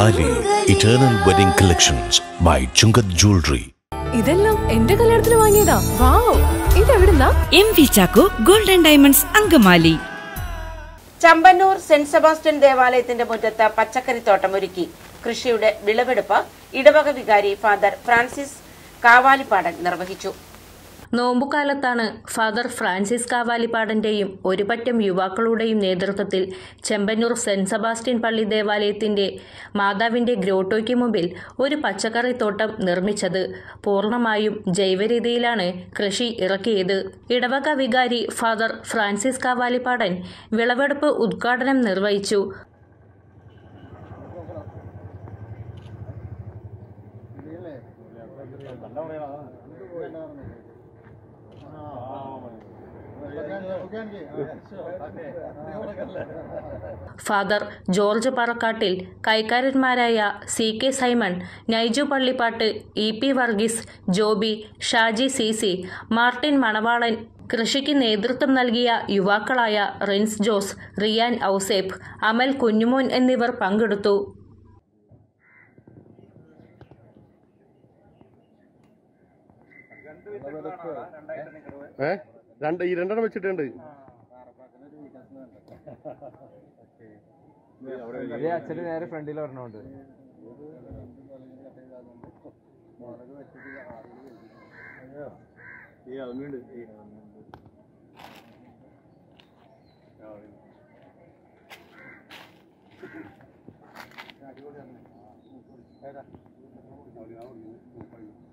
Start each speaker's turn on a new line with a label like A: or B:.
A: താലി eternal wedding collections by Chungath jewellery.
B: ഇതെല്ലാം എന്റെ കല്യാണത്തിന് വാങ്ങിയതാ. വാവ്, ഇതെവിടുന്നാ?
C: MV Chacko golden diamonds Angamaly.
D: Chambannoor saint Sebastian ദേവാലയത്തിന്റെ മുറ്റത്ത് പച്ചക്കറിത്തോട്ടം ഒരുക്കി കൃഷിയുടെ വിളവെടുപ്പ് ഇടവക വികാരി ഫാദർ ഫ്രാൻസിസ് കാവാലിപ്പാടൻ നിർവഹിച്ചു.
E: നോമ്പുകാലത്താണ് ഫാദർ ഫ്രാൻസിസ് കാവാലിപ്പാടന്റെയും ഒരു പറ്റം യുവാക്കളുടെയും നേതൃത്വത്തിൽ ചെമ്പന്നൂർ സെന്റ് സെബാസ്റ്റ്യൻ പള്ളി ദേവാലയത്തിന്റെ മാതാവിന്റെ ഗ്രോട്ടോയ്ക്ക് മുമ്പിൽ ഒരു പച്ചക്കറിത്തോട്ടം നിർമ്മിച്ചത്. പൂർണ്ണമായും ജൈവരീതിയിലാണ് കൃഷി ഇറക്കിയത്. ഇടവക വികാരി ഫാദർ ഫ്രാൻസിസ് കാവാലിപ്പാടൻ വിളവെടുപ്പ് ഉദ്ഘാടനം നിർവഹിച്ചു. ഫാദർ ജോർജ് പറക്കാട്ടിൽ, കൈക്കാരന്മാരായ CK Simon, Naiju Pallippatt, EP Varghese, Joby, Shaji CC, Martin Manavalan, കൃഷിക്ക് നേതൃത്വം നൽകിയ യുവാക്കളായ റിൻസ് ജോസ്, റിയാൻ ഔസേപ്പ്, അമൽ കുഞ്ഞുമോൻ എന്നിവർ പങ്കെടുത്തു.
F: രണ്ടെണ്ണം വെച്ചിട്ടുണ്ട്. അച്ഛന് നേരെ ഫ്രണ്ടിൽ പറഞ്ഞോണ്ട് അടിപൊളിയാണ്.